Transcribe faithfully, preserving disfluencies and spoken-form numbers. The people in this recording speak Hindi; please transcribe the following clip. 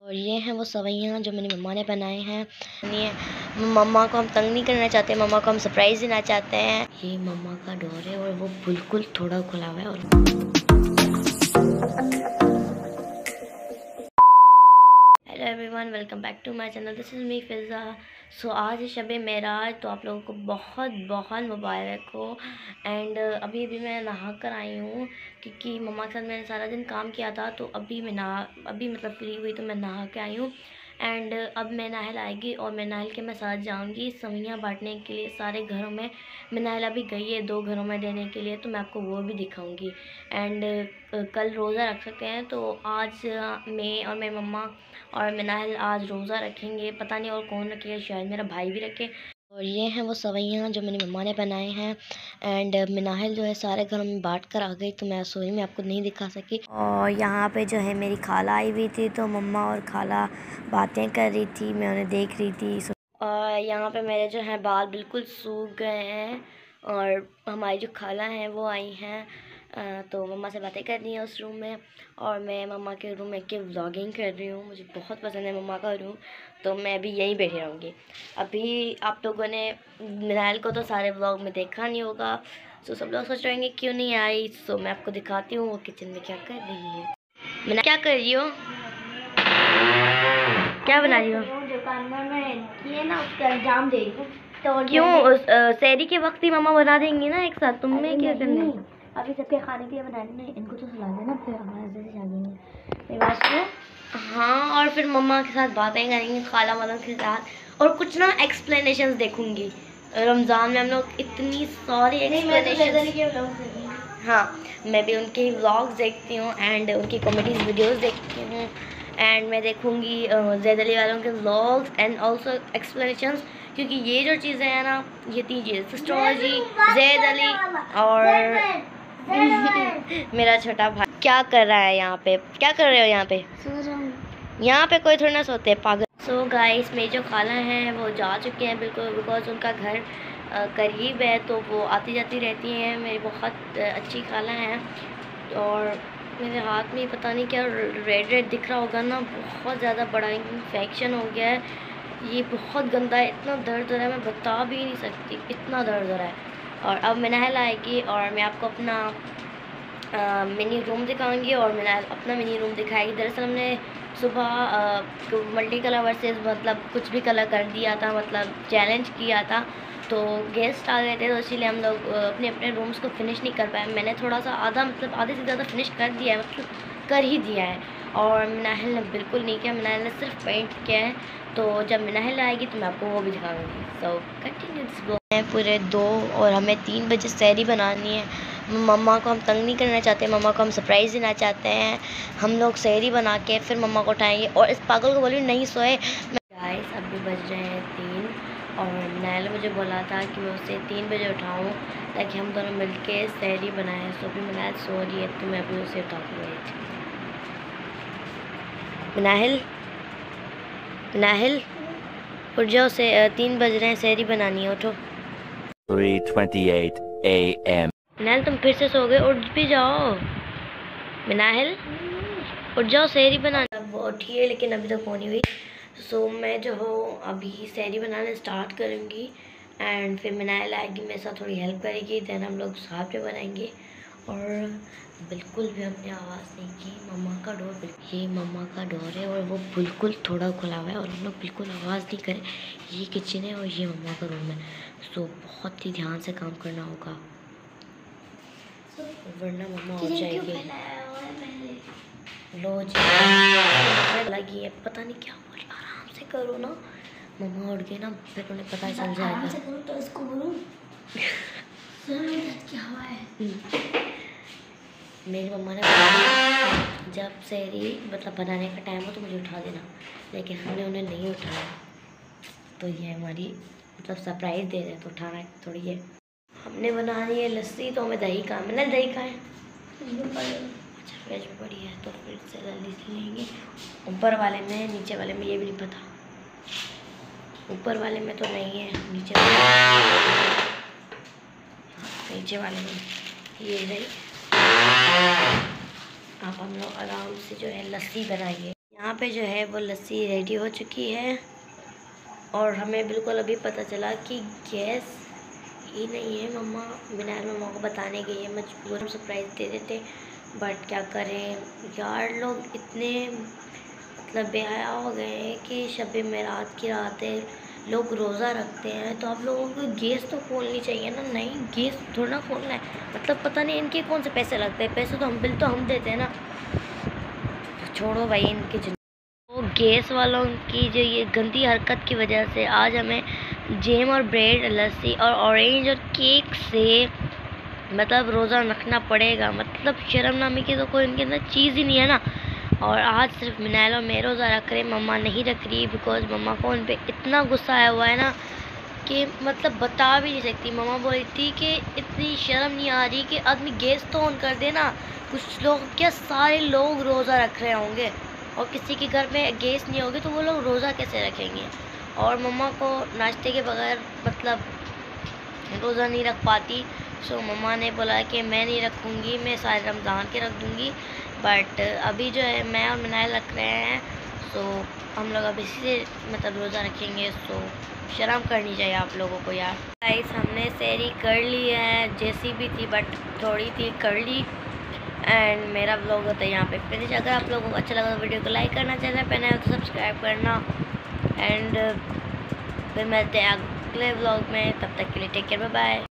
और ये हैं वो सवैयाँ जो मेरी मम्मा ने बनाए हैं। ये मम्मा को हम तंग नहीं करना चाहते, मम्मा को हम सरप्राइज़ देना चाहते हैं। ये मम्मा का डोर है और वो बिल्कुल थोड़ा खुला हुआ है। और hello everyone, welcome back to my channel. This is me Fiza. So आज है शब मेराज, तो आप लोगों को बहुत बहुत मुबारक हो। एंड अभी अभी मैं नहा कर आई हूँ क्योंकि मम्मा के साथ मैंने सारा दिन काम किया था। तो अभी मैं नहा अभी मतलब फ्री हुई तो मैं नहा के आई हूँ। एंड अब मैं नाहल आएगी और मैं नाहल के मैं साथ जाऊँगी सवैयाँ बांटने के लिए सारे घरों में। मैं नाहल अभी गई है दो घरों में देने के लिए, तो मैं आपको वो भी दिखाऊँगी। एंड कल रोज़ा रख सकते हैं, तो आज मैं और मेरी मम्मा और मिनाहिल आज रोज़ा रखेंगे। पता नहीं और कौन रखेगा, शायद मेरा भाई भी रखे। और ये हैं वो सवैयाँ जो मेरी मम्मा ने बनाए हैं। एंड मिनाहिल जो है सारे घरों में बांट कर आ गई, तो मैं सोई में आपको नहीं दिखा सकी। और यहाँ पे जो है मेरी खाला आई हुई थी, तो मम्मा और खाला बातें कर रही थी, मैं उन्हें देख रही थी। और यहाँ पे मेरे जो हैं बाल बिल्कुल सूख गए हैं। और हमारी जो खाला हैं वो आई हैं, तो मम्मा से बातें कर रही हैं उस रूम में। और मैं मम्मा के रूम में के व्लॉगिंग कर रही हूँ। मुझे बहुत पसंद है मम्मा का रूम, तो मैं अभी यहीं बैठी रहूँगी। अभी आप लोगों ने मिनाहिल को तो सारे व्लॉग में देखा नहीं होगा, तो सब लोग सोच रहे होंगे क्यों नहीं आई। तो मैं आपको दिखाती हूँ वो किचन में क्या कर रही है। मैं क्या कर रही हूँ, क्या बना रही हो? ये ना उसका एग्जाम दे रही हूँ। तो क्यों सहरी के वक्त ही मम्मा बना देंगी ना एक साथ, तुम्हें क्या करना है? अभी सबके खाने के लिए बनाने, इनको तो सुला देना, फिर हमारे से जागेंगे मेरी बात सुनो। हाँ, और फिर मम्मा के साथ बातें करेंगे, खाला वालों के साथ, और कुछ ना एक्सप्लेनेशंस देखूंगी। रमज़ान में हम लोग इतनी सारी एक्सप्लेनेशंस। हाँ, मैं भी उनके व्लॉग्स देखती हूँ एंड उनकी कॉमेडीज़ वीडियोस देखती हूँ। एंड मैं देखूँगी ज़ैद अली वालों के व्लॉग्स एंड ऑल्सो एक्सप्लेनेशंस, क्योंकि ये जो चीज़ें हैं ना, ये तीन चीज़ें, सिस्टोलॉजी, ज़ैद अली और मेरा छोटा भाई क्या कर रहा है यहाँ पे, क्या कर रहे हो यहाँ पे? यहाँ पे कोई थोड़ा ना सोते हैं, पागल। सो गाइस, मेरी जो खाला हैं वो जा चुके हैं बिल्कुल, बिकॉज उनका घर करीब है, तो वो आती जाती रहती हैं। मेरी बहुत अच्छी खाला हैं। और मेरे हाथ में पता नहीं क्या रेड रेड दिख रहा होगा ना, बहुत ज़्यादा बड़ा इन्फेक्शन हो गया है। ये बहुत गंदा है, इतना दर्द हो रहा है, मैं बता भी नहीं सकती, इतना दर्द हो रहा है। और अब मिनाहिल आएगी और मैं आपको अपना आ, मिनी रूम दिखाऊंगी, और मिनाहिल अपना मिनी रूम दिखाएगी। दरअसल हमने सुबह मल्टी कलर वर्सेस मतलब कुछ भी कलर कर दिया था, मतलब चैलेंज किया था। तो गेस्ट आ गए थे, तो इसीलिए हम लोग अपने अपने रूम्स को फिनिश नहीं कर पाए। मैंने थोड़ा सा आधा मतलब आधे से ज़्यादा फिनिश कर दिया है, मतलब कर ही दिया है। और मिनाहिल ने बिल्कुल नहीं किया, मिनाहिल ने सिर्फ पेंट किया है। तो जब मिनाहिल आएगी तो मैं आपको वो भी दिखाऊंगी। So continue this blog. पूरे दो और हमें तीन बजे सहरी बनानी है। मम्मा को हम तंग नहीं करना चाहते, मम्मा को हम सरप्राइज़ देना चाहते हैं। हम लोग सहरी बना के फिर मम्मा को उठाएंगे। और इस पागल को बोलिए नहीं सोए। गाइस अभी बज रहे हैं तीन, और नायल मुझे बोला था कि मैं उसे तीन बजे उठाऊँ ताकि हम दोनों मिलके सहरी बनाएं। सो अभी मिनाहिल सो रही है, तो मैं अभी उसे उठा के गई थी। मिनाहिल, मिनाहिल उठ जाओ, से तीन बज रहे हैं, सहरी बनानी है, उठो। three twenty-eight a m Minahil तुम फिर से सो गए, उठ भी जाओ। मिनाहिल उठ जाओ, सहरी बनाना। अब वो उठी है लेकिन अभी तक नहीं हुई। सो मैं जो हो अभी सहरी बनाना स्टार्ट करूँगी। एंड फिर मिनाहिल आएगी, मेरे साथ थोड़ी हेल्प करेगी, देन हम लोग साथ में बनाएंगे। और बिल्कुल भी हमने आवाज़ नहीं की। मम्मा का डोर, ये मम्मा का डोर है और वो बिल्कुल थोड़ा खुला हुआ है, और हम लोग बिल्कुल आवाज़ नहीं करें। ये किचन है और ये मम्मा का रूम है, सो बहुत ही ध्यान से काम करना होगा, वरना मम्मा हो जाएगी। लो जी लगी है, पता नहीं क्या बोल, आराम से करो ना, मम्मा उठ गई ना फिर उन्हें पता चल जाएगा। आराम से करो तो इसको बोलो क्या हुआ है। मेरी मम्मा ने बोला जब सहरी मतलब बनाने का टाइम हो तो मुझे उठा देना, लेकिन हमने उन्हें नहीं उठाया। तो ये हमारी मतलब सरप्राइज़ दे रहे हैं, तो उठाना थोड़ी है। हमने बना ली है लस्सी, तो हमें दही का, मैंने दही खाए। अच्छा फ्रिज में पड़ी है, तो फिर से जल्दी से लेंगे। ऊपर वाले में, नीचे वाले में ये भी नहीं पता। ऊपर वाले में तो नहीं है, नीचे वाले नीचे वाले में ये है। आप हम लोग आराम से जो है लस्सी बनाएंगे। यहाँ पे जो है वो लस्सी रेडी हो चुकी है और हमें बिल्कुल अभी पता चला कि गैस ही नहीं है। मम्मा बिना मम्मा को बताने गई है, मजबूर सरप्राइज़ दे देते, बट क्या करें यार, लोग इतने मतलब बेहया हो गए हैं कि शब मेरात की रात है, लोग रोज़ा रखते हैं, तो आप लोगों को गैस तो खोलनी चाहिए ना। नहीं, गैस थोड़ा ना खोलना है, मतलब पता नहीं इनके कौन से पैसे लगते हैं, पैसे तो हम बिल तो हम देते हैं ना। छोड़ो भाई इनके जिन तो गैस वालों की जो ये गंदी हरकत की वजह से आज हमें जैम और ब्रेड, लस्सी और ऑरेंज और केक से मतलब रोज़ा रखना पड़ेगा। मतलब शर्मनामी की तो कोई इनके अंदर चीज़ ही नहीं है ना। और आज सिर्फ मिनाइल और मैं रोज़ा रख रहे, मम्मा नहीं रख रही, बिकॉज मम्मा को उन पर इतना गुस्सा आया हुआ है ना कि मतलब बता भी नहीं सकती। मम्मा बोल रही थी कि इतनी शर्म नहीं आ रही कि आदमी गैस तो ऑन कर देना। कुछ लोग क्या, सारे लोग रोज़ा रख रहे होंगे और किसी के घर में गैस नहीं होगी तो वो लोग रोज़ा कैसे रखेंगे। और मम्मा को नाश्ते के बगैर मतलब रोज़ा नहीं रख पाती, सो मम्मा ने बोला कि मैं नहीं रखूँगी, मैं सारे रमज़ान के रख दूँगी। बट अभी जो है मैं और मिनाइल रख रहे हैं, सो हम लोग अब इसी से मतलब रोज़ा रखेंगे। सो शर्म करनी चाहिए आप लोगों को यार। गाइस हमने सैरी कर ली है, जैसी भी थी बट थोड़ी थी, कर ली। एंड मेरा ब्लॉग होता है यहाँ पे फिनिश। अगर आप लोगों को अच्छा लगा तो वीडियो को लाइक करना, चैनल पे नए हो तो सब्सक्राइब करना। एंड फिर मिलते हैं अगले ब्लॉग में, तब तक के लिए टेक केयर, बाय बाय।